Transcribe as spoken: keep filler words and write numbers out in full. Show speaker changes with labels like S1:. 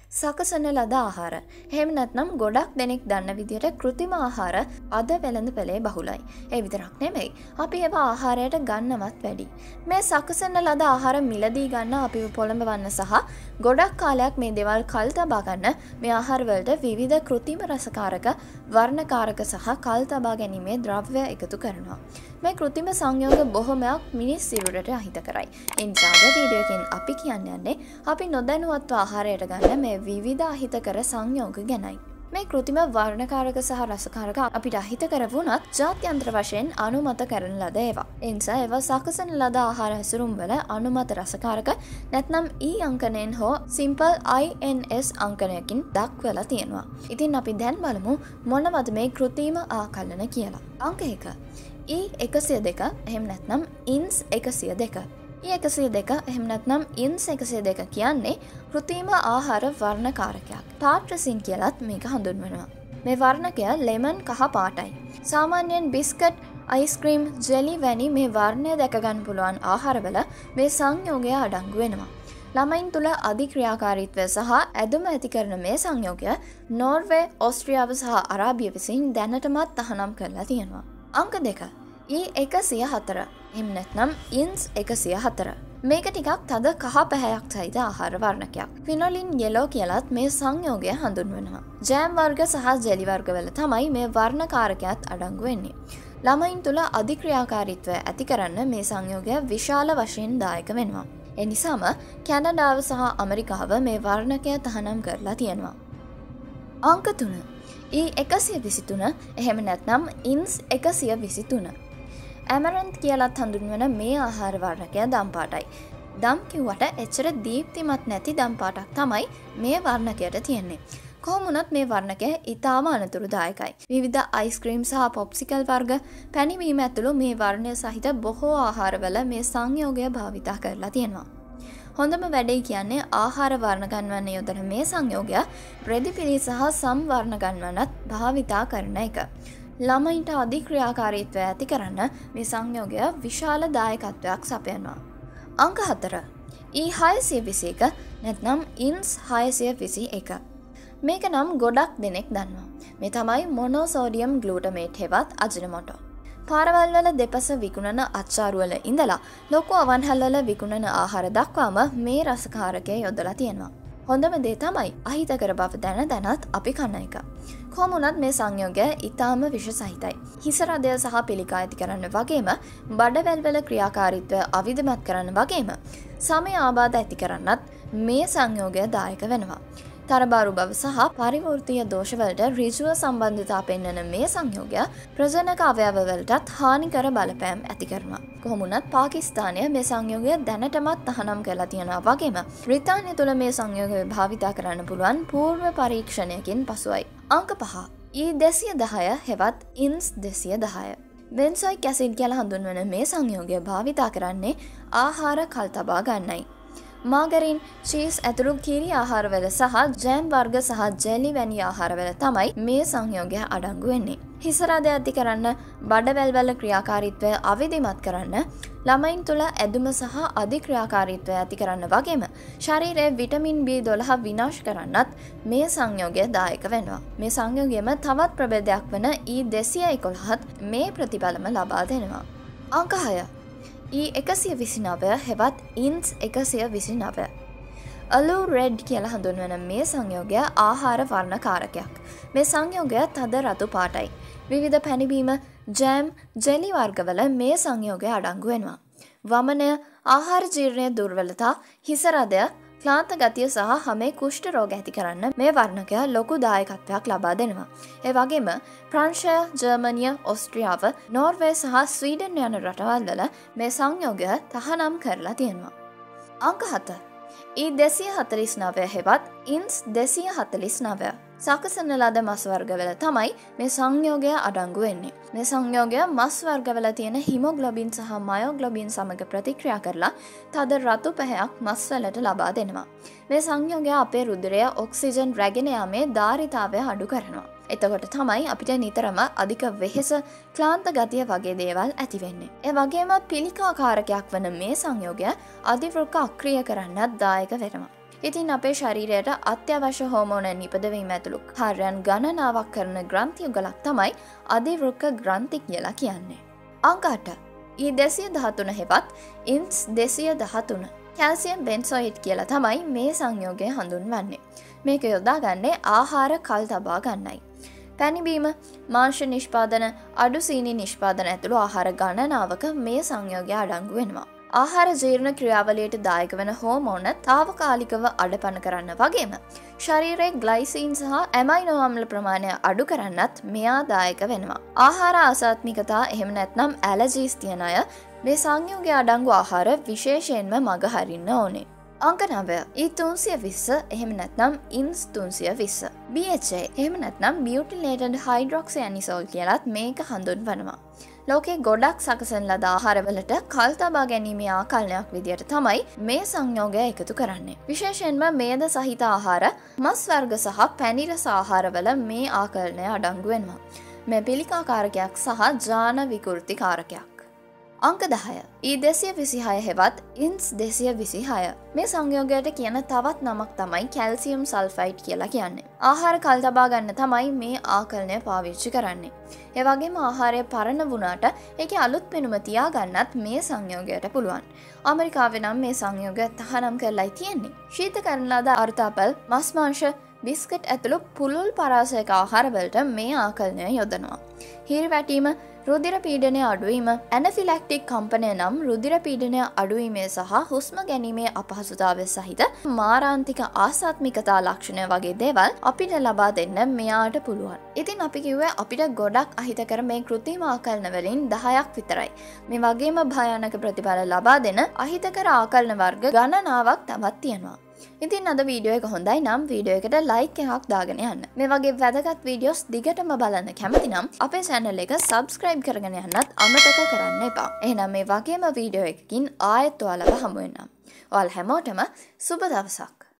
S1: සකසන ලද ආහාර. එහෙම නැත්නම් ගොඩක් දෙනෙක් දන්න විදිහට કૃතිම ආහාර අද වෙළඳ පොලේ බහුලයි. ඒ විතරක් නෙමෙයි. අපි ඒවා ආහාරයට ගන්නවත් වැඩි. මේ සකසන ලද ආහාර මිලදී ගන්න අපිව පොළඹවන්න සහ ගොඩක් කාලයක් මේ දේවල් කල් තබා ගන්න මේ ආහාර වලට විවිධ કૃතිම රසකාරක, වර්ණකාරක සහ කල් තබා ගැනීමේ ද්‍රව්‍ය එකතු කරනවා. මේ કૃතිම සංයෝග බොහොමයක් මිනිස් සිරුරට අහිත කරයි. ඒ නිසා අද වීඩියෝ එකෙන් අපි කියන්න යන්නේ අපි නොදැනුවත්ව ආහාරයට ගන්න මේ විවිධ අහිතකර සංයෝග ගැනයි. මේ કૃතිම වර්ණකාරක සහ රසකාරක අපිට අහිත කර වුණත් ජාත්‍යන්තර වශයෙන් අනුමත කරන ලද ඒවා. ඒ නිසා ඒවා සකසන ලද ආහාර හැසිරුම් වල අනුමත රසකාරක නැත්නම් E අංකණයෙන් හෝ simple I N S අංකණයකින් දක්වලා තියෙනවා. ඉතින් අපි දැන් බලමු මොනවද මේ કૃතිම ආකලන කියලා. අංක එක E එකසිය දෙක එහෙම නැත්නම් ඉන්ස් එකසිය දෙක. E එකසිය දෙක එහෙම නැත්නම් ඉන්ස් එකසිය දෙක කියන්නේ કૃතිම ආහාර වර්ණකාරකයක්. ටාර්ට්‍රසින් කියලත් මේක හඳුන්වනවා. මේ වර්ණකය ලෙමන් කහ පාටයි. සාමාන්‍යයෙන් බිස්කට්, අයිස්ක්‍රීම්, ජෙලි වැනි මේ වර්ණය දැක ගන්න පුළුවන් ආහාරවල මේ සංයෝගය අඩංගු වෙනවා. ළමයින් තුළ අධික්‍රියාකාරීත්වය සහ ඇදුම ඇති කරන මේ සංයෝගය නෝර්වේ, ඕස්ට්‍රියාව සහ අරාබිය විසින් දැනටමත් තහනම් කරලා තියෙනවා. අංක දෙක E එකසිය හතර එහෙම නැත්නම් ඉන්ස් එකසිය හතර. මේක ටිකක් තද කහ පැහැයක් සහිත ආහාර වර්ණකයක්. ෆිනොලින් යෙලෝ කියලත් මේ සංයෝගය හඳුන්වනවා. ජෑම් වර්ග සහ ජෙලි වර්ගවල තමයි මේ වර්ණකාරකයත් අඩංගු වෙන්නේ. ළමයින් තුළ අධික්‍රියාකාරීත්වය ඇති කරන්න මේ සංයෝගය විශාල වශයෙන් දායක වෙනවා. ඒ නිසාම කැනඩාව සහ ඇමරිකාව මේ වර්ණකය තහනම් කරලා තියෙනවා. අංක තුන E එකසිය විසිතුන එහෙම නැත්නම් ඉන්ස් එකසිය විසිතුන. ඇමරන්ත් කියලත් හඳුන්වන මේ ආහාර වර්ණකය දම් පාටයි. දම් කිව්වට එච්චර දීප්තිමත් නැති දම් පාටක් තමයි මේ වර්ණකයට තියෙන්නේ. කොහොමුණත් මේ වර්ණකය ඉතාම අනතුරුදායකයි. විවිධ අයිස්ක්‍රීම් සහ පොප්සිකල් වර්ග පැණිවීම ඇතුළු මේ වර්ණය සහිත බොහෝ ආහාරවල මේ සංයෝගය භාවිතා කරලා තියෙනවා. හොඳම වැඩේ කියන්නේ ආහාර වර්ණ ගන්වන්න යොදන මේ සංයෝගය ප්‍රතිපිලි සහ සම්වර්ණ ගන්වන්නත් භාවිතා කරන එක. ළමයින්ට අධික්‍රියාකාරීත්වය ඇති කරන්න මේ සංයෝගය විශාල දායකත්වයක් සපයනවා. අංක හතර E හයසිය විසි එක නැත්නම් ඉන්ස් හයසිය විසි එක. මේක නම් ගොඩක් දෙනෙක් දන්නවා. මේ තමයි මොනෝසෝඩියම් ග්ලූටමේට් හෙවත් අජිනමොටෝ. පාරවල් වල දෙපස විකුණන අච්චාරුවල ඉඳලා ලොකු අවන්හල්වල විකුණන ආහාර දක්වාම මේ රසකාරකය යොදලා තියෙනවා. හොඳම දේ තමයි අහිතකර බව දැන දැනත් අපි කන එක. කොහොමුණත් මේ සංයෝගය ඊටාම විෂ සහිතයි. හිස රදය සහ පිළිකා ඇති කරන්න වගේම බඩවැල් වල ක්‍රියාකාරීත්වය අවිධමත් කරන්න වගේම සමය ආබාධ ඇති කරන්නත් මේ සංයෝගය දායක වෙනවා. තරබාරු බව සහ පරිවෘත්තීය දෝෂවලට ඍජුව සම්බන්ධතා පෙන්වන මේ සංයෝගය ප්‍රජනක අවයවවලටත් හානිකර බලපෑම් ඇති කරනවා. කොහොමුණත් පාකිස්තානය මේ සංයෝගය දැනටමත් තහනම් කරලා තියෙනවා වගේම බ්‍රිතාන්‍ය තුළ මේ සංයෝගය භාවිතා කරන්න පුළුවන් පූර්ව පරීක්ෂණයකින් පසුයි. අංක පහ E දෙසිය දහය හෙවත් ඉන්ස් දෙසිය දහය. බෙන්සොයික් ඇසිඩ් කියලා හඳුන්වන මේ සංයෝගය භාවිතා කරන්නේ ආහාර කල් තබා ගන්නයි. මාගරින්, චීස් ඇතුළු කිරි ආහාරවල සහ ජෑම් වර්ග සහ ජෙලි වැනි ආහාරවල තමයි මේ සංයෝගය අඩංගු වෙන්නේ. හිස රදය ඇති කරන්න, බඩවැල් වල ක්‍රියාකාරීත්වය අවිධිමත් කරන්න, ළමයින් තුළ ඇදුම සහ අධික්‍රියාකාරීත්වය ඇති කරන්න වගේම ශරීරයේ විටමින් බී දොළහ විනාශ කරන්නත් මේ සංයෝගය දායක වෙනවා. මේ සංයෝගයම තවත් ප්‍රභේදයක් වන E දෙසිය එකොළහත් මේ ප්‍රතිඵලම ලබා දෙනවා. අංක හය E එකසිය විසිනවය හෙවත් ඉන්ස් එකසිය විසිනවය. අලු රෙඩ් කියලා හඳුන්වන මේ සංයෝගය ආහාර වර්ණකාරකයක්. මේ සංයෝගය තද රතු පාටයි. විවිධ පැණිබීම, ජෑම්, ජෙලි වර්ගවල මේ සංයෝගය අඩංගු වෙනවා. වමනය, ආහාර ජීර්ණය දුර්වලතා, හිස රදය, ක්ලාන්ත ගතිය සහ හැමේ කුෂ්ඨ රෝග ඇති කරන්න මේ වර්ණකය ලොකු දායකත්වයක් ලබා දෙනවා. ඒ වගේම ප්‍රංශය, ජර්මනිය, ඕස්ට්‍රියාව, නෝර්වේ සහ ස්වීඩන් යන රටවල් වල මේ සංයෝගය තහනම් කරලා තියෙනවා. අංක හත E දෙසිය හතළිස් නවය හෙවත් ඉන්ස් දෙසිය හතළිස් නවය. සකසන ලද මස් වර්ගවල තමයි මේ සංයෝගය අඩංගු වෙන්නේ. මේ සංයෝගය මස් වර්ගවල තියෙන හිමොග්ලොබින් සහ මයොග්ලොබින් සමග ප්‍රතික්‍රියා කරලා තද රතු පැහැයක් මස් වලට ලබා දෙනවා. මේ සංයෝගය අපේ රුධිරය ඔක්සිජන් රැගෙන යාමේ ධාරිතාවය අඩු කරනවා. එතකොට තමයි අපිට නිතරම අධික වෙහෙස, ක්ලාන්ත ගතිය වගේ දේවල් ඇති වෙන්නේ. ඒ වගේම පිළිකාකාරකයක් වන මේ සංයෝගය අධිවෘක්ක අක්‍රිය කරන්නත් දායක වෙනවා. ඉතින් අපේ ශරීරයට අත්‍යවශ්‍ය හෝමෝනයන් නිපදවීම ඇතුළු කාර්යයන් ගණනාවක් කරන ග්‍රන්ථි යුගලක් තමයි අධිවෘක්ක ග්‍රන්ථි කියලා කියන්නේ. අංක අට. ඊ දෙසිය දහතුන හෙවත් ඉන්ස් දෙසිය දහතුන. කැල්සියම් බෙන්සොයිඩ් කියලා තමයි මේ සංයෝගය හඳුන්වන්නේ. මේක යොදාගන්නේ ආහාර කල් තබා ගන්නයි. පැණිබීම, මාංශ නිෂ්පාදන, අඩු සීනි නිෂ්පාදන ඇතුළු ආහාර ගණනාවක මේ සංයෝගය අඩංගු වෙනවා. ආහාර ජීර්ණ ක්‍රියාවලියට දායක වෙන හෝමෝන తాවකාලිකව අඩපණ කරන්න වගේම ශරීරයේ ග්ලයිසීන් සහ ඇමයිනෝ අම්ල ප්‍රමාණය අඩු කරන්නත් මෙයා දායක වෙනවා. ආහාර අසාත්මිකතා එහෙම නැත්නම් ඇලර්ජීස් තියන අය මේ සංයෝගය අඩංගු ආහාර විශේෂයෙන්ම මගහරින්න ඕනේ. අංක නවය. ඊ තුන්සිය විස්ස එහෙම නැත්නම් ඉන්ස් තුන්සිය විස්ස. බී එච් ඒ එහෙම නැත්නම් Butylated hydroxyanisole කියලත් මේක හඳුන්වනවා. ලෝකේ ගොඩක් සකසන ලද ආහාරවලට කල් තබා ගැනීමේ ආකල්නයක් විදියට තමයි මේ සංයෝගය එකතු කරන්නේ. විශේෂයෙන්ම මේද සහිත ආහාර, මස් වර්ග සහ පැණි රස ආහාරවල මේ ආකල්නය අඩංගු වෙනවා. මේ පිළිකා කාරකයක් සහ ජාන විකෘති කාරකයක්. අංක දහය. ඊ දෙසිය විසිහය හෙවත් ඉන්ස් දෙසිය විසිහය. මේ සංයෝගයට කියන තවත් නමක් තමයි කැල්සියම් සල්ෆයිඩ් කියලා කියන්නේ. ආහාර කල් තබා ගන්න තමයි මේ ආකල්නය පාවිච්චි කරන්නේ. ඒ වගේම ආහාරය පරණ වුණාට ඒකේ අලුත් පෙනුම තියාගන්නත් මේ සංයෝගයට පුළුවන්. ඇමරිකාවේ නම් මේ සංයෝගය තහනම් කරලායි තියෙන්නේ. ශීතකරන ලද අර්ථාපල්, මස් මාංශ, බිස්කට් ඇතුළු පුළුල් පරාසයක ආහාරවලට මේ ආකල්නය යොදනවා. හිරිවැටීම, රුධිර පීඩනය අඩුවීම, ඇනෆිලැක්ටික් කම්පනය නම් රුධිර පීඩනය අඩුවීමේ සහ හුස්ම ගැනීමේ අපහසුතාවය සහිත මාරාන්තික ආසාත්මිකතා ලක්ෂණය වගේ දේවල් අපිට ලබා දෙන්න මෙයාට පුළුවන්. ඉතින් අපි කිව්වේ අපිට ගොඩක් අහිතකර මේ කෘත්‍රිම ආකල්න වලින් දහයක් විතරයි. මේ වගේම භයානක ප්‍රතිඵල ලබා දෙන අහිතකර ආකල්න වර්ග ගණනාවක් තවත් තියෙනවා. ඉතින් අද වීඩියෝ එක හොඳයි නම් වීඩියෝ එකට ලයික් එකක් දාගෙන යන්න. මේ වගේ වැදගත් වීඩියෝස් දිගටම බලන්න කැමති නම් අපේ channel එක subscribe කරගෙන යන්නත් අමතක කරන්න එපා. එහෙනම් මේ වගේම වීඩියෝ එකකින් ආයෙත් ඔයාලව හමු වෙනවා. ඔයාලා හැමෝටම සුබ දවසක්.